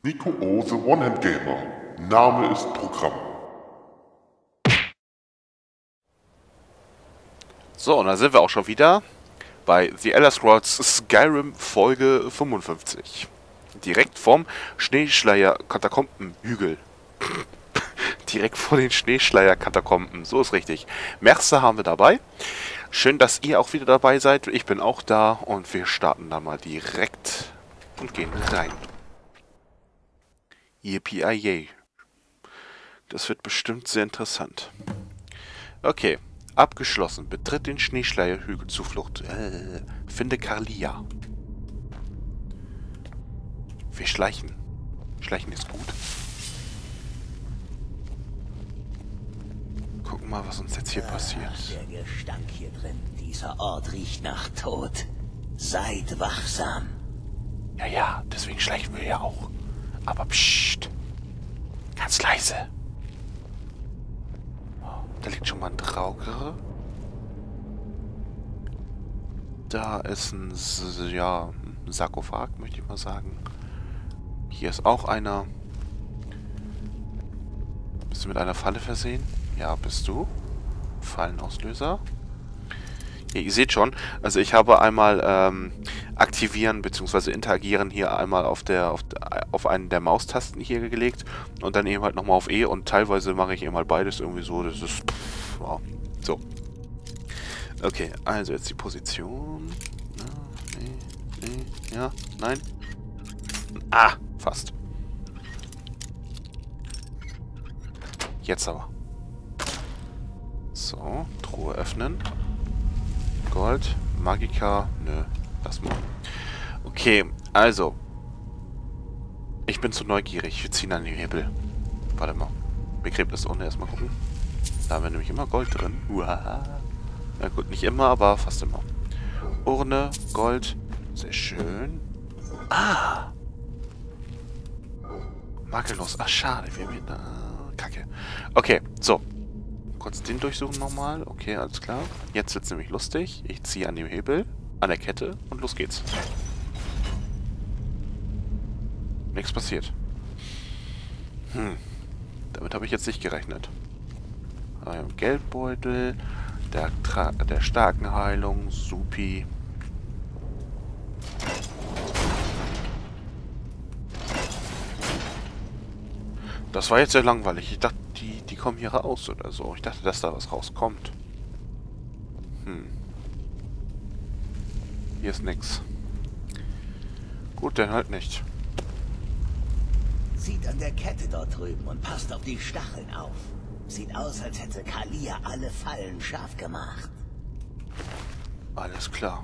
Nico O, The One-Hand Gamer. Name ist Programm. So, und da sind wir auch schon wieder bei The Elder Scrolls Skyrim Folge 55. Direkt vom Schneeschleier-Katakomben-Hügel. Direkt vor den Schneeschleier-Katakomben, so ist richtig. Mercer haben wir dabei. Schön, dass ihr auch wieder dabei seid. Ich bin auch da und wir starten dann mal direkt und gehen rein. Yippie-yay. Das wird bestimmt sehr interessant. Okay, abgeschlossen. Betritt den Schneeschleierhügel Zuflucht. Finde Karlia. Wir schleichen. Schleichen ist gut. Gucken mal, was uns jetzt hier passiert. Der Gestank hier drin. Dieser Ort riecht nach Tod. Seid wachsam. Ja, deswegen schleichen wir ja auch. Aber pssst. Ganz leise. Da liegt schon mal ein Drauge. Da ist ein Sarkophag, möchte ich mal sagen. Hier ist auch einer. Bist du mit einer Falle versehen? Ja, bist du. Fallenauslöser. Ja, ihr seht schon, also ich habe einmal aktivieren bzw. interagieren hier einmal auf einen der Maustasten hier gelegt und dann eben halt nochmal auf E und teilweise mache ich eben halt beides irgendwie so, das ist wow. So. Okay, also jetzt die Position. Nee, ja, nein. Ah, fast. Jetzt aber. So, Truhe öffnen. Gold, Magika, nö, lass mal. Okay, also. Ich bin zu neugierig, wir ziehen an den Hebel. Warte mal. Begräbnis unten erstmal gucken. Da haben wir nämlich immer Gold drin. Uhaha. Na gut, nicht immer, aber fast immer. Urne, Gold, sehr schön. Ah! Makellos, ach schade, wir haben hier... Kacke. Okay, so. Kurz den durchsuchen nochmal. Okay, alles klar. Jetzt wird's nämlich lustig. Ich ziehe an dem Hebel, an der Kette und los geht's. Nichts passiert. Damit habe ich jetzt nicht gerechnet. Geldbeutel, der starken Heilung, supi. Das war jetzt sehr langweilig. Ich dachte, die kommen hier raus oder so. Ich dachte, dass da was rauskommt. Hier ist nix. Gut, dann halt nicht. Zieht an der Kette dort drüben und passt auf die Stacheln auf. Sieht aus, als hätte Karlia alle Fallen scharf gemacht. Alles klar.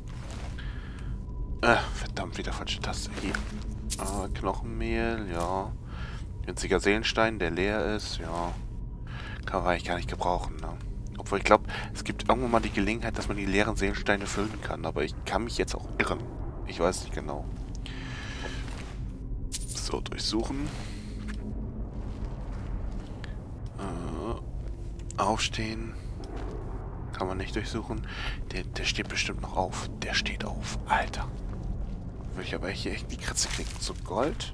Verdammt, wieder falsche Taste. Hier. Knochenmehl, ja. Winziger Seelenstein, der leer ist, ja. Kann man eigentlich gar nicht gebrauchen, ne? Obwohl ich glaube, es gibt irgendwann mal die Gelegenheit, dass man die leeren Seelensteine füllen kann. Aber ich kann mich jetzt auch irren. Ich weiß nicht genau. So, durchsuchen. Aufstehen. Kann man nicht durchsuchen. Der steht bestimmt noch auf. Der steht auf. Alter. Will ich aber hier echt die Kratze kriegen. So, Gold.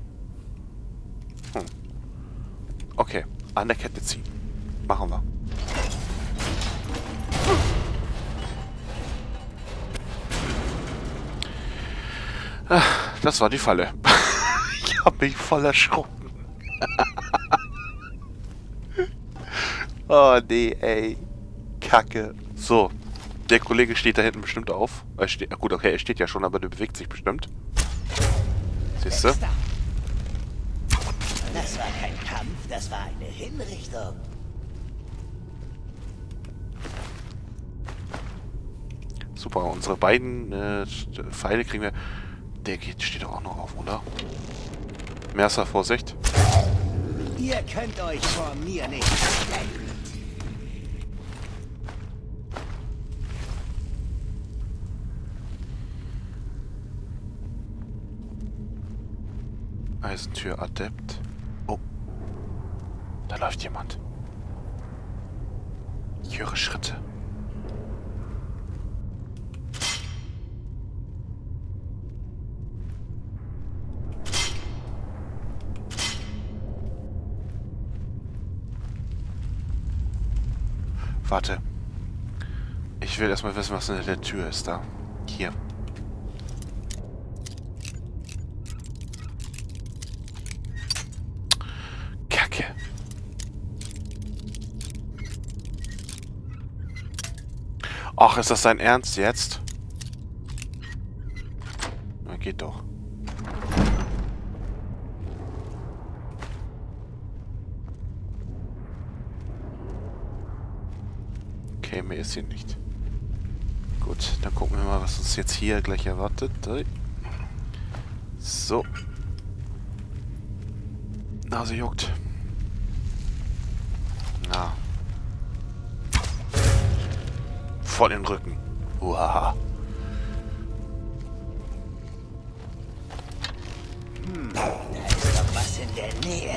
Okay. An der Kette ziehen. Machen wir. Das war die Falle. Ich habe mich voll erschrocken. Oh nee, ey. Kacke. So. Der Kollege steht da hinten bestimmt auf. Gut, okay, er steht ja schon, aber der bewegt sich bestimmt. Siehst du? Das war kein Kampf, das war eine Hinrichtung. Super, unsere beiden Pfeile kriegen wir... Der steht doch auch noch auf, oder? Mercer, Vorsicht. Ihr könnt euch vor mir nicht verstecken. Eisentür Adept. Oh. Da läuft jemand. Ich höre Schritte. Warte. Ich will erstmal wissen, was hinter der Tür ist da. Hier. Kacke. Ach, ist das dein Ernst jetzt? Na, geht doch. Okay, mehr ist hier nicht. Gut, dann gucken wir mal, was uns jetzt hier gleich erwartet. So. Nase juckt. Na. Voll in den Rücken. Uhaha. Da ist doch was in der Nähe.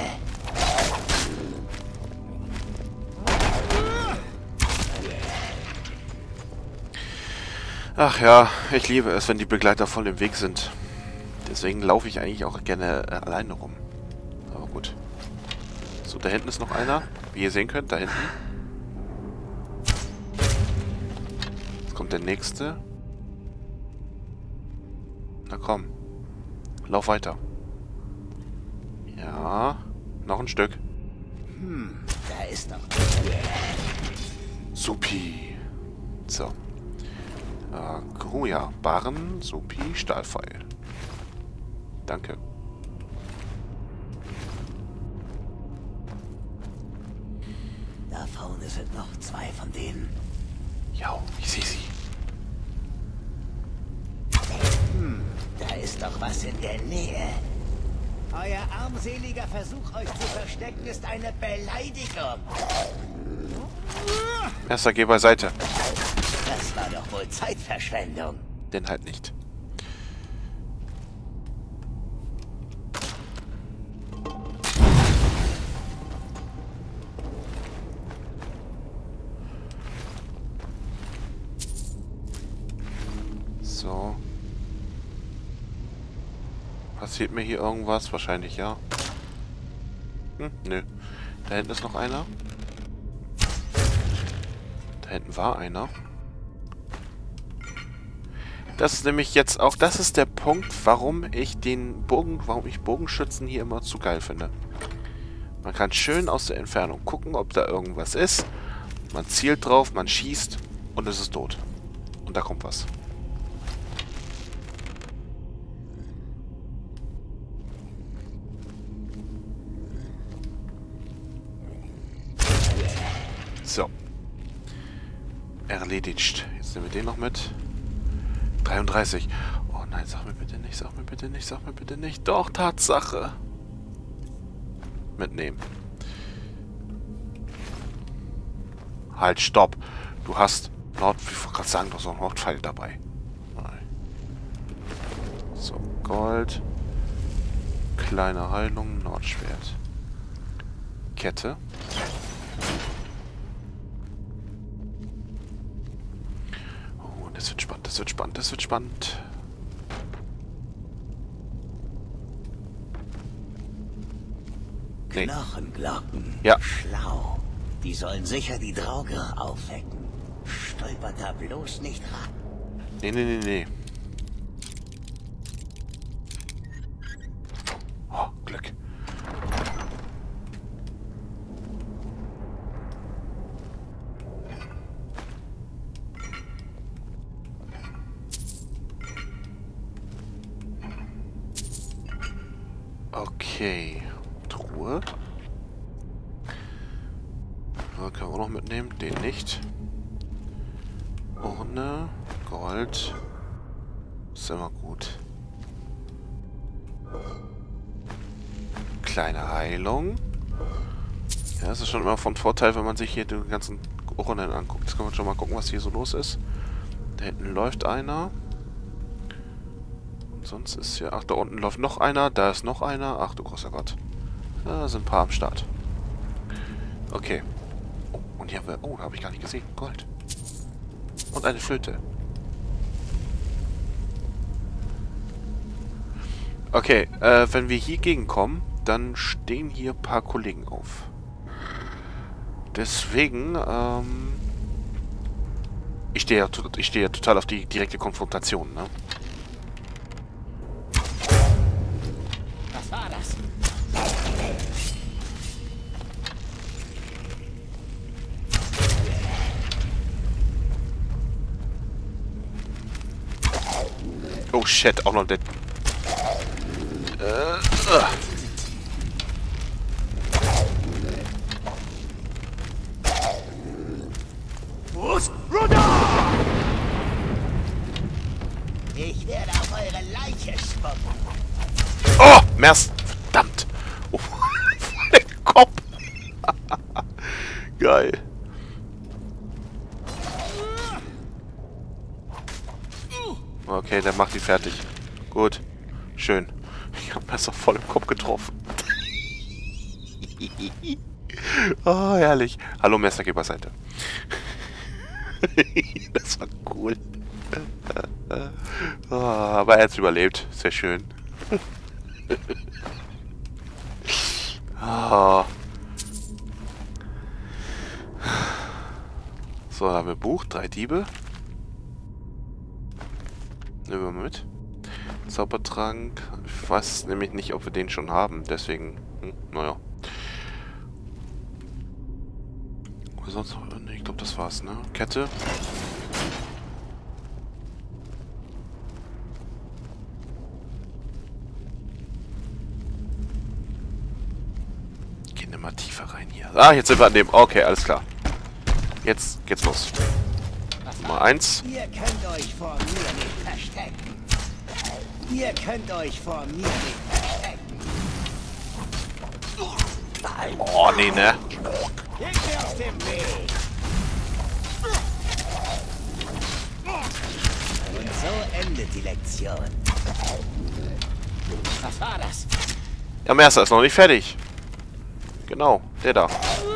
Ach ja, ich liebe es, wenn die Begleiter voll im Weg sind. Deswegen laufe ich eigentlich auch gerne alleine rum. Aber gut. So, da hinten ist noch einer. Wie ihr sehen könnt, da hinten. Jetzt kommt der nächste. Na komm. Lauf weiter. Ja. Noch ein Stück. Da ist doch... Supi. So. Gruja. Barren, Supi, Stahlpfeil. Danke. Da vorne sind noch 2 von denen. Ja, ich sehe sie. Da ist doch was in der Nähe. Euer armseliger Versuch, euch zu verstecken, ist eine Beleidigung. Erster, geh beiseite. Das war doch wohl Zeitverschwendung. Denn halt nicht. So. Passiert mir hier irgendwas? Wahrscheinlich ja. Nö. Da hinten ist noch einer. Da hinten war einer. Das ist nämlich jetzt auch, das ist der Punkt, warum ich Bogenschützen hier immer zu geil finde. Man kann schön aus der Entfernung gucken, ob da irgendwas ist. Man zielt drauf, man schießt und es ist tot. Und da kommt was. So. Erledigt. Jetzt nehmen wir den noch mit. 33. Oh nein, sag mir bitte nicht, sag mir bitte nicht, sag mir bitte nicht. Doch, Tatsache. Mitnehmen. Halt, stopp. Du hast ich wollte gerade sagen, du hast noch einen Nordpfeil dabei. Nein. So, Gold. Kleine Heilung, Nordschwert. Kette. Oh, das wird spannend, das wird spannend, das wird spannend. Nee. Knochenglocken. Ja. Schlau. Die sollen sicher die Draugr aufwecken. Stolpert da bloß nicht ran. Nee, nee, nee, nee. Oh, Glück. Okay. Truhe. Ja, können wir auch noch mitnehmen. Den nicht. Urne. Gold. Ist immer gut. Kleine Heilung. Ja, das ist schon immer von Vorteil, wenn man sich hier die ganzen Urnen anguckt. Jetzt können wir schon mal gucken, was hier so los ist. Da hinten läuft einer. Und sonst ist hier... Ach, da unten läuft noch einer. Da ist noch einer. Ach du großer Gott. Da sind ein paar am Start. Okay. Oh, und hier haben wir... Oh, da habe ich gar nicht gesehen. Gold. Und eine Flöte. Okay, wenn wir hier gegenkommen, dann stehen hier ein paar Kollegen auf. Deswegen, Ich stehe ja total auf die direkte Konfrontation, ne? Was war das? Oh shit, auch noch der... Ich werde auf eure Leiche spucken. Oh, Merst! Verdammt! Oh, voll der Kopf! Geil. Okay, der macht die fertig. Gut. Schön. Ich hab Messer voll im Kopf getroffen. Oh, herrlich. Hallo, Messergeberseite. Das war cool. Oh, aber er hat's überlebt. Sehr schön. Oh. So, da haben wir Buch. 3 Diebe. Nehmen wir mal mit. Zaubertrank. Ich weiß nämlich nicht, ob wir den schon haben. Deswegen, naja. Was sonst noch? Nee, ich glaube, das war's, ne? Kette. Gehen wir mal tiefer rein hier. Ah, jetzt sind wir an dem. Okay, alles klar. Jetzt geht's los. Nummer 1. Ihr könnt euch vor mir nicht verstecken. Ihr könnt euch vor mir nicht verstecken. Oh, nee, ne? Geht mir aus dem Weg. Und so endet die Lektion. Was war das? Ja, Mercer ist noch nicht fertig. Genau, der da.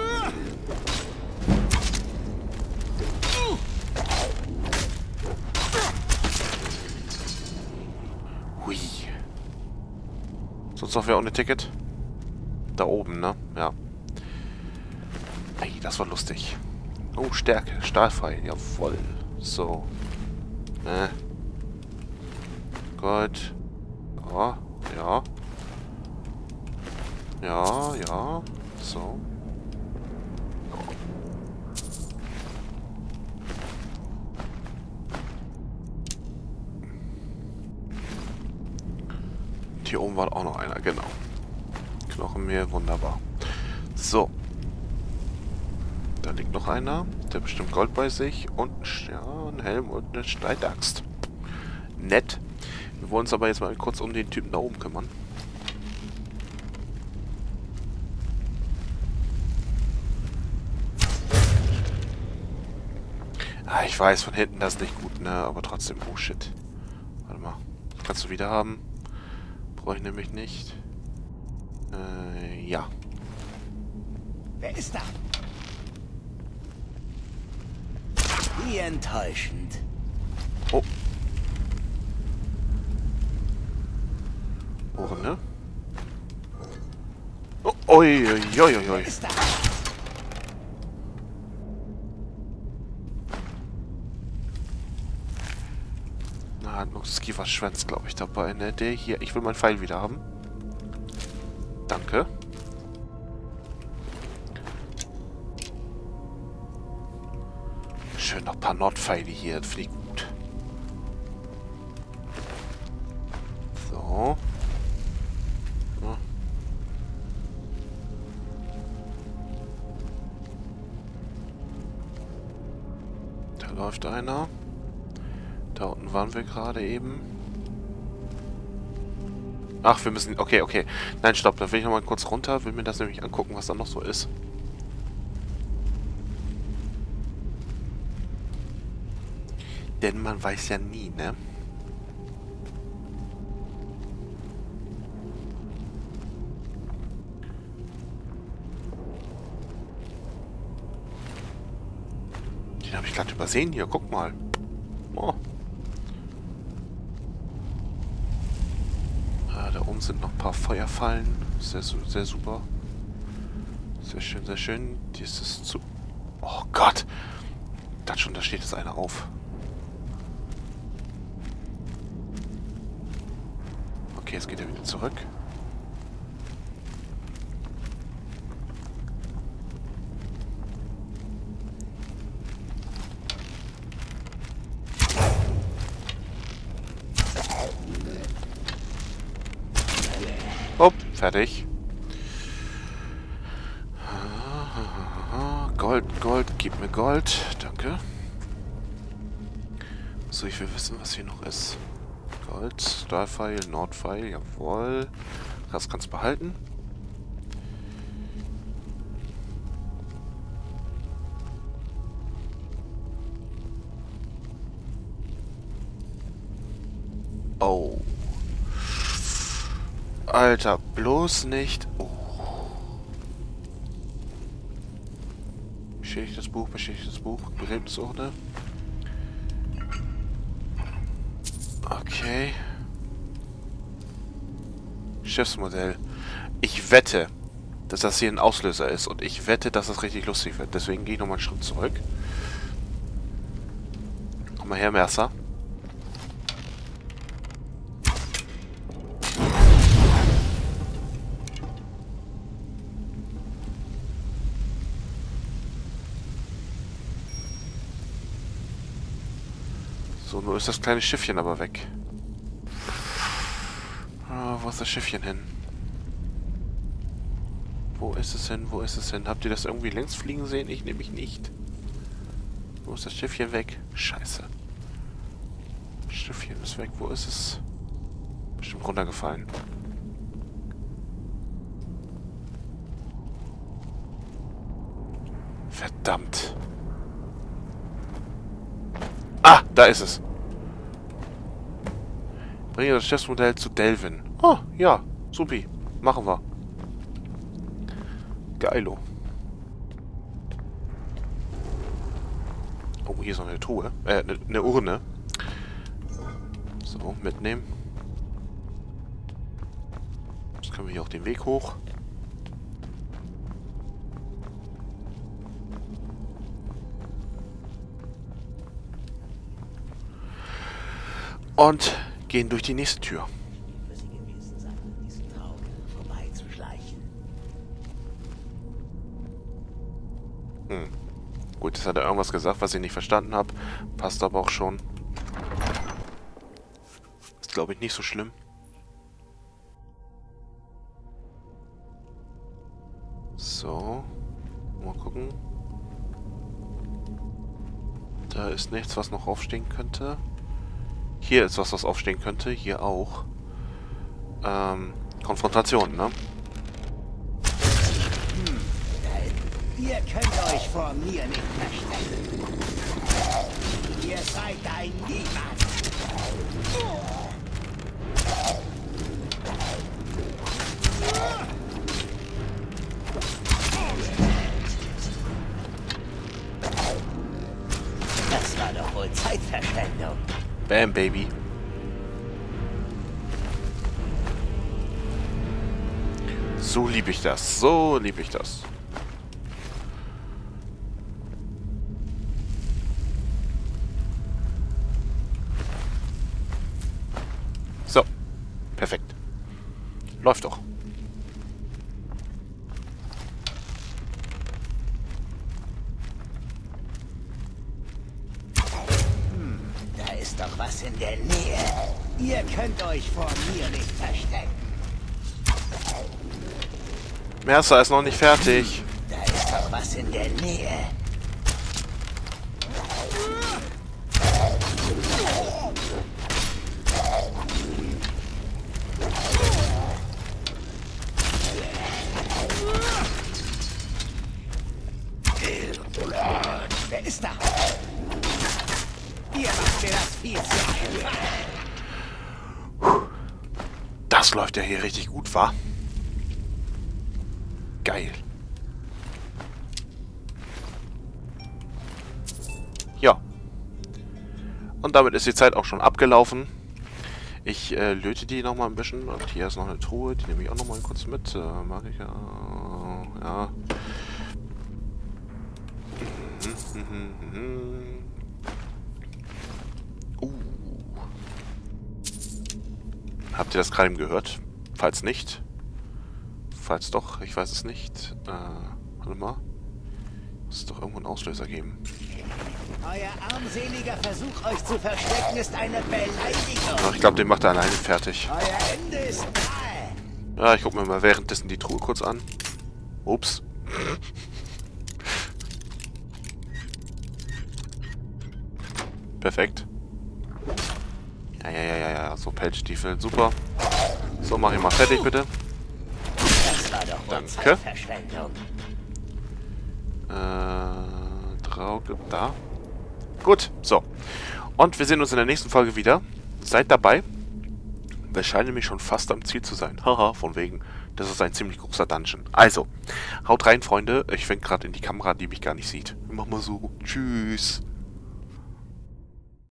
Hui. Sonst noch wer ohne Ticket? Da oben, ne? Ja. Ey, das war lustig. Oh, Stärke. Stahlfrei. Jawohl. So. Gut. Ja. Ja. Ja, ja. So. Hier oben war auch noch einer, genau. Knochenmehl, wunderbar. So. Da liegt noch einer. Der hat bestimmt Gold bei sich. Und ja, ein Helm und eine Streitaxt. Nett. Wir wollen uns aber jetzt mal kurz um den Typen da oben kümmern. Ah, ich weiß, von hinten das ist nicht gut, ne? Aber trotzdem, oh shit. Warte mal. Kannst du wieder haben? Brauche ich nämlich nicht. Ja. Wer ist da? Wie enttäuschend. Oh. Ohren, ne? Oh, oi, oi, oi, oi. Wer ist da? Na, hat noch Skiver Schwanz, glaube ich, dabei, ne? Der hier. Ich will meinen Pfeil wieder haben. Danke. Schön noch ein paar Nordpfeile hier. Das finde ich gut. So. Ja. Da läuft einer. Da unten waren wir gerade eben. Ach, wir müssen... Okay, okay. Nein, stopp. Da will ich nochmal kurz runter. Will mir das nämlich angucken, was da noch so ist. Denn man weiß ja nie, ne? Den habe ich gerade übersehen hier. Guck mal. Oh. Da oben sind noch ein paar Feuerfallen. Sehr, sehr super. Sehr schön, sehr schön. Die ist es zu... Oh Gott. dachte schon, da steht jetzt einer auf. Okay, jetzt geht er wieder zurück. Oh, fertig. Gold, Gold, gib mir Gold. Danke. So, ich will wissen, was hier noch ist. Gold, Starpfeil, Nordpfeil, jawohl. Das kannst du behalten. Oh. Alter, bloß nicht. Oh. Beschädigtes Buch, Begräbnisurne. Okay. Schiffsmodell. Ich wette, dass das hier ein Auslöser ist. Und ich wette, dass das richtig lustig wird. Deswegen gehe ich nochmal einen Schritt zurück. Komm mal her, Mercer. So, nur ist das kleine Schiffchen aber weg. Wo ist das Schiffchen hin? Wo ist es hin? Wo ist es hin? Habt ihr das irgendwie längs fliegen sehen? Ich nämlich nicht. Wo ist das Schiffchen weg? Scheiße. Schiffchen ist weg. Wo ist es? Bestimmt runtergefallen. Verdammt. Ah, da ist es. Bringe das Schiffsmodell zu Delvin. Oh, ja. Supi. Machen wir. Geilo. Oh, hier ist noch eine Truhe. Eine Urne. So, mitnehmen. Jetzt können wir hier auch den Weg hoch. Und gehen durch die nächste Tür. Gut, jetzt hat er irgendwas gesagt, was ich nicht verstanden habe. Passt aber auch schon. Ist, glaube ich, nicht so schlimm. So. Mal gucken. Da ist nichts, was noch aufstehen könnte. Hier ist was aufstehen könnte. Hier auch. Konfrontation, ne? Ihr könnt euch vor mir nicht verstecken. Ihr seid ein Niemand. Das war doch wohl Zeitverschwendung. Bam, Baby. So liebe ich das. So liebe ich das. So. Perfekt. Läuft doch. Da ist doch was in der Nähe. Ihr könnt euch vor mir nicht verstecken. Mercer ist noch nicht fertig. Da ist doch was in der Nähe. Wer ist da? Ihr macht mir das viel zu einfach. Das läuft ja hier richtig gut, wa? Geil. Ja. Und damit ist die Zeit auch schon abgelaufen. Ich löte die noch mal ein bisschen. Und hier ist noch eine Truhe, die nehme ich auch noch mal kurz mit. Mag ich ja. Ja. Habt ihr das gerade eben gehört? Falls nicht. Falls doch, ich weiß es nicht. Warte mal. Muss es doch irgendwo einen Auslöser geben. Euer armseliger Versuch, euch zu verstecken, ist eine Beleidigung. Ach, ich glaube, den macht er alleine fertig. Euer Ende ist nahe. Ja, ich gucke mir mal währenddessen die Truhe kurz an. Ups. Perfekt. Ja. So, Pelzstiefel. Super. So, mach ich mal fertig, bitte. Das war doch wohl Danke. Zeitverschwendung. Trauge, da. Gut, so. Und wir sehen uns in der nächsten Folge wieder. Seid dabei. Wir scheinen nämlich schon fast am Ziel zu sein. Haha, von wegen. Das ist ein ziemlich großer Dungeon. Also, haut rein, Freunde. Ich fängt gerade in die Kamera, die mich gar nicht sieht. Mach mal so. Tschüss.